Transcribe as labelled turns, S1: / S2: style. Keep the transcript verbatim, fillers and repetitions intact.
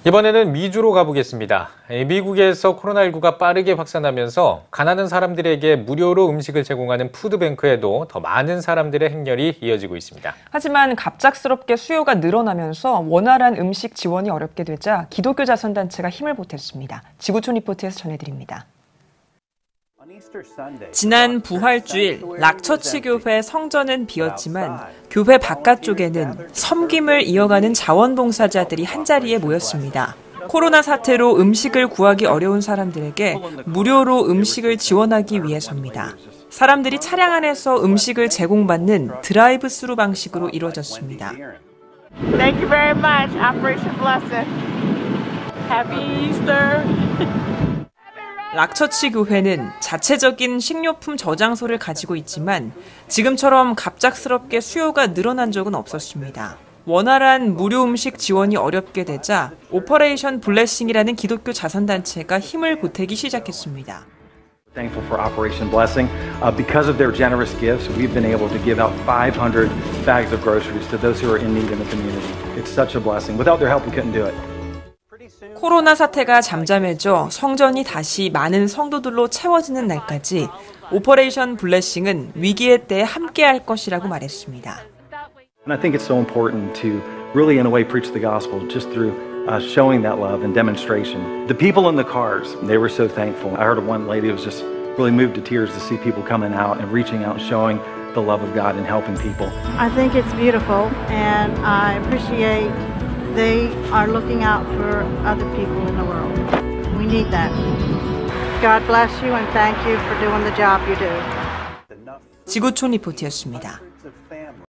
S1: 이번에는 미주로 가보겠습니다. 미국에서 코로나십구가 빠르게 확산하면서 가난한 사람들에게 무료로 음식을 제공하는 푸드뱅크에도 더 많은 사람들의 행렬이 이어지고 있습니다.
S2: 하지만 갑작스럽게 수요가 늘어나면서 원활한 음식 지원이 어렵게 되자 기독교 자선단체가 힘을 보탰습니다. 지구촌 리포트에서 전해드립니다.
S3: 지난 부활주일 락처치 교회 성전은 비었지만 교회 바깥쪽에는 섬김을 이어가는 자원봉사자들이 한자리에 모였습니다. 코로나 사태로 음식을 구하기 어려운 사람들에게 무료로 음식을 지원하기 위해서입니다. 사람들이 차량 안에서 음식을 제공받는 드라이브 스루 방식으로 이루어졌습니다.
S4: Thank you very much. Operation Blessing. Happy Easter.
S3: 락처치 교회는 자체적인 식료품 저장소를 가지고 있지만 지금처럼 갑작스럽게 수요가 늘어난 적은 없었습니다. 원활한 무료 음식 지원이 어렵게 되자 오퍼레이션 블레싱이라는 기독교 자선단체가 힘을 보태기 시작했습니다.
S5: Thankful for Operation Blessing. Uh, because of their generous gifts, we've been able to give out five hundred bags of groceries to those who are in need in the community. It's such a blessing. Without their help, we couldn't do it.
S3: 코로나 사태가 잠잠해져 성전이 다시 많은 성도들로 채워지는 날까지 오퍼레이션 블레싱은 위기의 때에 함께할 것이라고 말했습니다.
S5: And I think it's so important to really, in a way, preach the gospel just through uh, showing that love and demonstration. The people in the cars, they were so thankful. I heard of one lady who was just really moved to tears to see people coming out and reaching out, showing the love of God and helping people.
S6: I think it's beautiful, and I appreciate they are looking out for other people in the world. We need that. God bless you and thank you for doing the job you do.
S3: 지구촌 리포트였습니다.